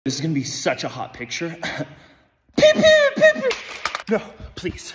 This is gonna be such a hot picture. Pew, pew, pew, pew. No, please.